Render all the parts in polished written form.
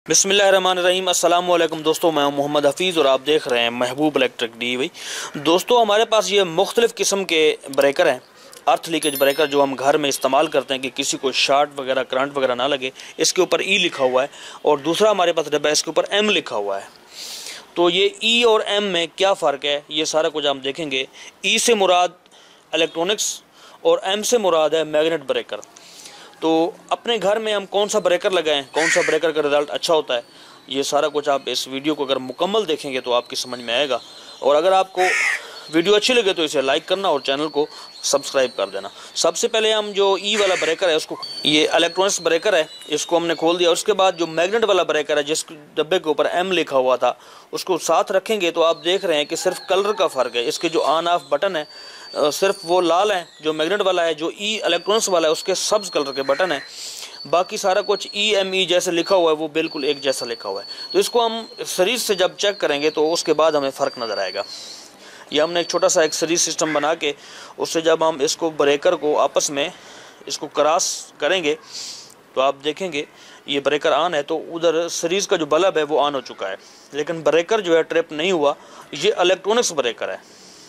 बिस्मिल्लाहिर्रहमानिर्रहीम। अस्सलाम वालेकुम दोस्तों, मैं हूं मोहम्मद हफीज़ और आप देख रहे हैं महबूब इलेक्ट्रिक DIY। दोस्तों, हमारे पास ये मुख्तलिफ़ किस्म के ब्रेकर हैं, अर्थ लीकेज ब्रेकर, जो हम घर में इस्तेमाल करते हैं कि किसी को शॉर्ट वगैरह करंट वगैरह ना लगे। इसके ऊपर E लिखा हुआ है और दूसरा हमारे पास डब्बा है, इसके ऊपर M लिखा हुआ है। तो ये E और M में क्या फ़र्क है, ये सारा कुछ हम देखेंगे। E से मुराद इलेक्ट्रॉनिक्स और M से मुराद है मैग्नेट ब्रेकर। तो अपने घर में हम कौन सा ब्रेकर लगाएं, कौन सा ब्रेकर का रिज़ल्ट अच्छा होता है, ये सारा कुछ आप इस वीडियो को अगर मुकम्मल देखेंगे तो आपकी समझ में आएगा। और अगर आपको वीडियो अच्छी लगे तो इसे लाइक करना और चैनल को सब्सक्राइब कर देना। सबसे पहले हम जो E वाला ब्रेकर है उसको, ये इलेक्ट्रॉनिक्स ब्रेकर है, इसको हमने खोल दिया। उसके बाद जो मैग्नेट वाला ब्रेकर है जिस डब्बे के ऊपर M लिखा हुआ था उसको साथ रखेंगे तो आप देख रहे हैं कि सिर्फ कलर का फ़र्क है। इसके जो ऑन ऑफ बटन है सिर्फ वो लाल है जो मैग्नेट वाला है, जो E इलेक्ट्रॉनिक्स वाला है उसके सब्ज़ कलर के बटन है। बाकी सारा कुछ EME जैसे लिखा हुआ है वो बिल्कुल एक जैसा लिखा हुआ है। तो इसको हम सीरीज़ से जब चेक करेंगे तो उसके बाद हमें फ़र्क नज़र आएगा। ये हमने एक छोटा सा एक सीरीज़ सिस्टम बना के उससे जब हम इसको ब्रेकर को आपस में इसको क्रॉस करेंगे तो आप देखेंगे ये ब्रेकर ऑन है, तो उधर सीरीज़ का जो बल्ब है वो ऑन हो चुका है, लेकिन ब्रेकर जो है ट्रिप नहीं हुआ। ये इलेक्ट्रॉनिक्स ब्रेकर है।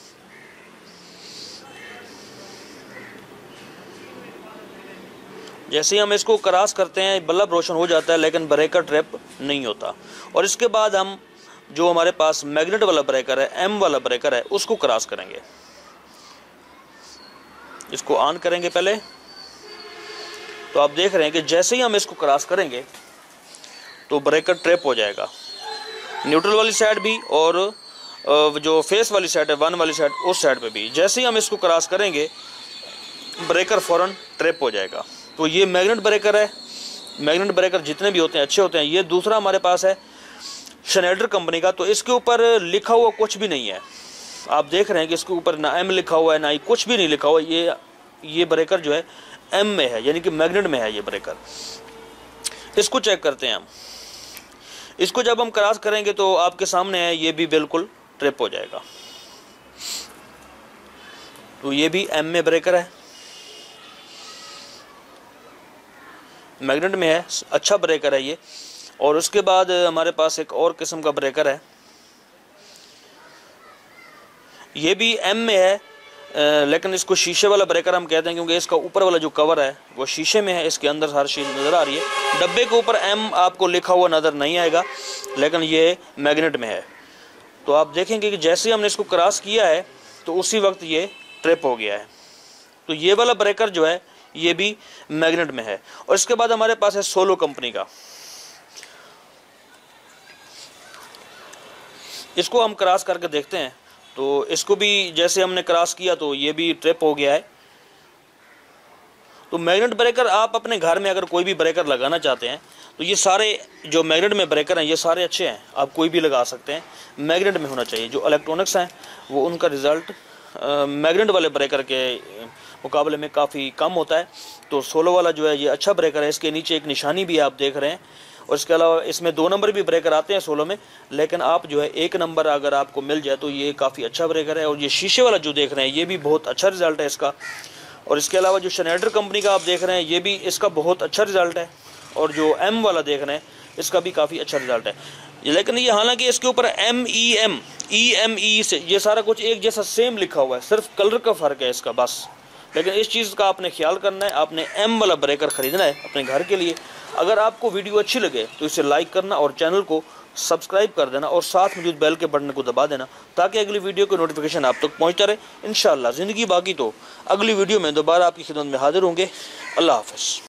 जैसे ही हम इसको क्रॉस करते हैं बल्ब रोशन हो जाता है, लेकिन ब्रेकर ट्रिप नहीं होता। और इसके बाद हम जो हमारे पास मैग्नेट वाला ब्रेकर है, M वाला ब्रेकर है, उसको क्रॉस करेंगे। इसको ऑन करेंगे पहले, तो आप देख रहे हैं कि जैसे ही हम इसको क्रॉस करेंगे तो ब्रेकर ट्रिप हो जाएगा, न्यूट्रल वाली साइड भी और जो फेस वाली साइड है, वन वाली साइड, उस साइड पे भी। जैसे ही हम इसको क्रॉस करेंगे ब्रेकर फ़ौरन ट्रिप हो जाएगा। तो ये मैग्नेट ब्रेकर है। मैग्नेट ब्रेकर जितने भी होते हैं अच्छे होते हैं। ये दूसरा हमारे पास है शनेडर कंपनी का, तो इसके ऊपर लिखा हुआ कुछ भी नहीं है। आप देख रहे हैं कि इसके ऊपर ना M लिखा हुआ है ना ही कुछ भी नहीं लिखा हुआ। ये ब्रेकर जो है M में है, यानी कि मैग्नेट में है ये ब्रेकर। इसको चेक करते हैं हम। इसको जब हम क्रॉस करेंगे तो आपके सामने है, ये भी बिल्कुल ट्रिप हो जाएगा। तो ये भी M में ब्रेकर है, मैग्नेट में है, अच्छा ब्रेकर है ये। और उसके बाद हमारे पास एक और किस्म का ब्रेकर है, ये भी M में है, लेकिन इसको शीशे वाला ब्रेकर हम कहते हैं क्योंकि इसका ऊपर वाला जो कवर है वो शीशे में है, इसके अंदर हर चीज़ नज़र आ रही है। डब्बे के ऊपर M आपको लिखा हुआ नज़र नहीं आएगा, लेकिन ये मैग्नेट में है। तो आप देखेंगे कि जैसे ही हमने इसको क्रॉस किया है तो उसी वक्त ये ट्रिप हो गया है। तो ये वाला ब्रेकर जो है ये भी मैग्नेट में है। और इसके बाद हमारे पास है सोलो कंपनी का। इसको हम क्रॉस करके देखते हैं, तो इसको भी जैसे हमने क्रॉस किया तो ये भी ट्रिप हो गया है। तो मैग्नेट ब्रेकर आप अपने घर में अगर कोई भी ब्रेकर लगाना चाहते हैं तो ये सारे जो मैग्नेट में ब्रेकर हैं ये सारे अच्छे हैं, आप कोई भी लगा सकते हैं। मैग्नेट में होना चाहिए। जो इलेक्ट्रॉनिक्स हैं वो उनका रिज़ल्ट मैग्नेट वाले ब्रेकर के मुकाबले में काफ़ी कम होता है। तो सोलो वाला जो है ये अच्छा ब्रेकर है। इसके नीचे एक निशानी भी आप देख रहे हैं। और इसके अलावा इसमें 2 नंबर भी ब्रेकर आते हैं सोलो में, लेकिन आप जो है 1 नंबर अगर आपको मिल जाए तो ये काफ़ी अच्छा ब्रेकर है। और ये शीशे वाला जो देख रहे हैं ये भी बहुत अच्छा रिज़ल्ट है इसका। और इसके अलावा जो शनेडर कंपनी का आप देख रहे हैं ये भी इसका बहुत अच्छा रिज़ल्ट है। और जो M वाला देख रहे हैं इसका भी काफ़ी अच्छा रिज़ल्ट है। लेकिन ये हालांकि इसके ऊपर MEM EME से ये सारा कुछ एक जैसा सेम लिखा हुआ है, सिर्फ कलर का फ़र्क है इसका बस। लेकिन इस चीज़ का आपने ख्याल करना है, आपने M वाला ब्रेकर ख़रीदना है अपने घर के लिए। अगर आपको वीडियो अच्छी लगे तो इसे लाइक करना और चैनल को सब्सक्राइब कर देना और साथ मौजूद बेल के बटन को दबा देना ताकि अगली वीडियो की नोटिफिकेशन आप तक पहुँचता रहे। इंशाअल्लाह ज़िंदगी बाकी तो अगली वीडियो में दोबारा आपकी खिदमत में हाजिर होंगे। अल्लाह हाफ़िज़।